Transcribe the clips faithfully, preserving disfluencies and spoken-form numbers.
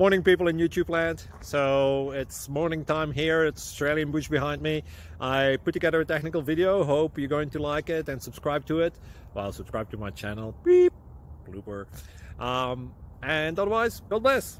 Morning, people in YouTube land. So it's morning time here. It's Australian bush behind me. I put together a technical video. Hope you're going to like it and subscribe to it. Well, subscribe to my channel. Beep. Blooper. Um, and otherwise, God bless.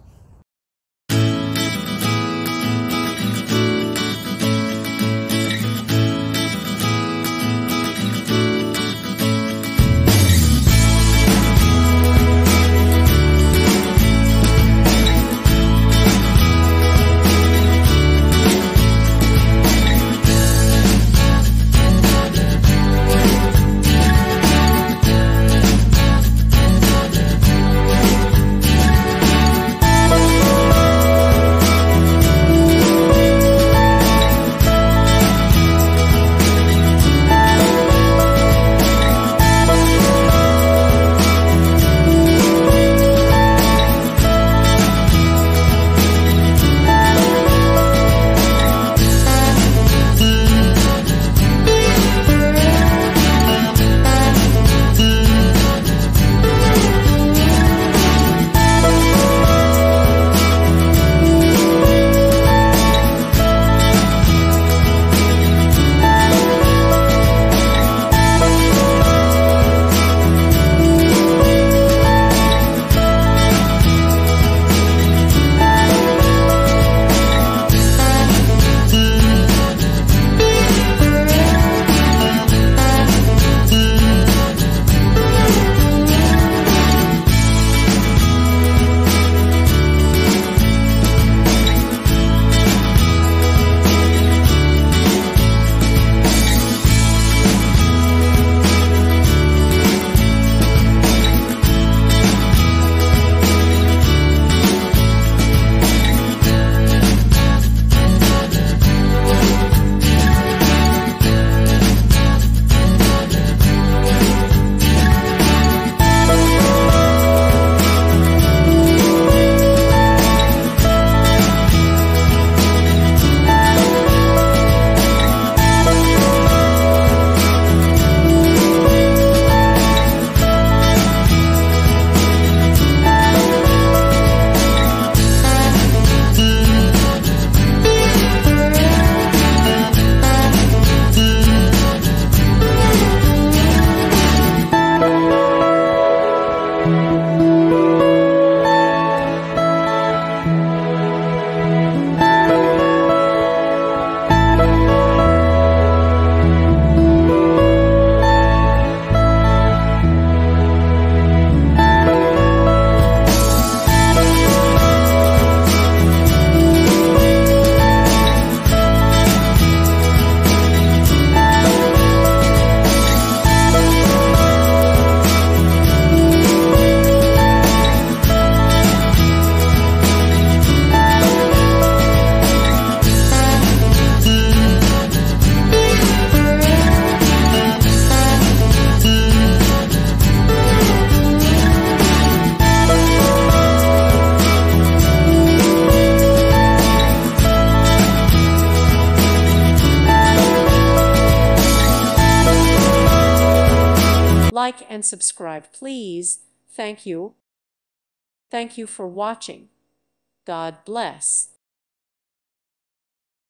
Like and subscribe, please. Thank you. Thank you for watching. God bless.